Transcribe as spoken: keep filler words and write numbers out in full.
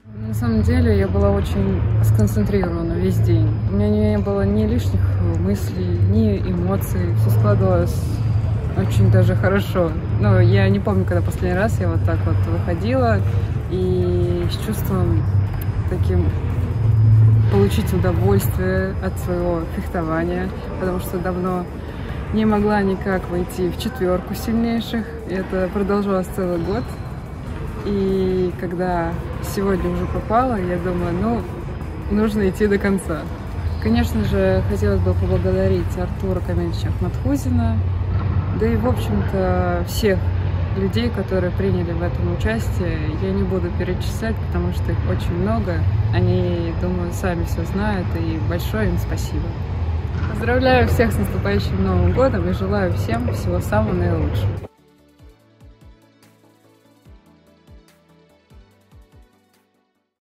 На самом деле я была очень сконцентрирована весь день. У меня не было ни лишних мыслей, ни эмоций. Все складывалось очень даже хорошо. Но я не помню, когда последний раз я вот так вот выходила и с чувством таким получить удовольствие от своего фехтования, потому что давно не могла никак войти в четверку сильнейших. И это продолжалось целый год. И когда сегодня уже попала, я думаю, ну, нужно идти до конца. Конечно же, хотелось бы поблагодарить Артура Камильевича Ахматхузина, да и, в общем-то, всех людей, которые приняли в этом участие. Я не буду перечислять, потому что их очень много. Они, думаю, сами все знают, и большое им спасибо. Поздравляю всех с наступающим Новым годом и желаю всем всего самого наилучшего.